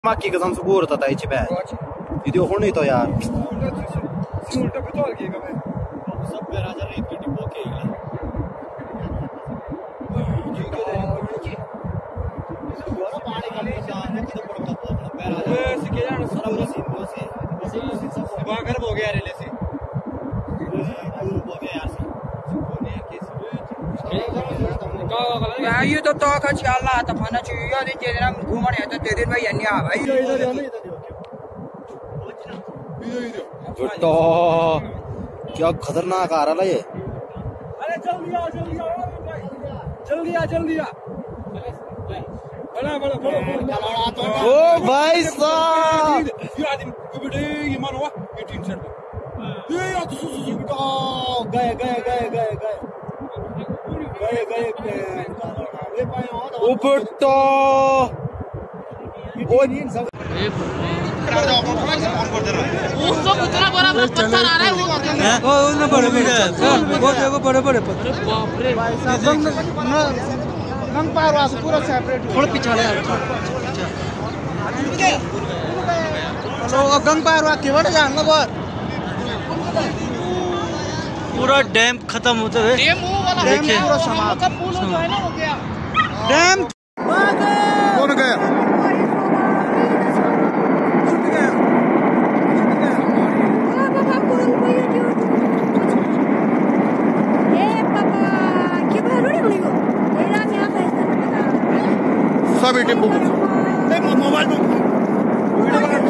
माँ की कसम से गोर था इचे बैग वीडियो हो नहीं तो यार उल्टा भी तो आगे कब सब पे राजा रेत की डिब्बो के जी के दोबारा पानी का निशान है तो पड़ता अपना पैर आ जाए सिके जान सारा सीधो से सुबह कर हो गया रेले से हो गया यार से कोने के या ये तो खच अल्लाह त फना छु यो दिन जेना घुमण है तो ते दिन भाई अन्या भाई तो क्या खतरनाक आ रहा है ये। अरे जल्दी आ जल्दी आ बड़ा ओ भाई साहब ये आदमी बेटे ये मानो ये टीम सेट ये या तो गए ये पाए हो ऊपर तो वो नहीं सब उसको उतना बड़ा पत्थर आ रहा है वो ना बड़े वो देखो बड़े पत्थर बाप रे गंग पार वास पूरा सेपरेट थोड़ा पिछाड़े चलो गंग पार वा के बड़े जान लो पूरा डैम खत्म होते हुए डैम वो वाला देखिए पूरा समाप्त पुल जो है ना हो गया डैम कौन गया सभी टिप्पू मोबाइल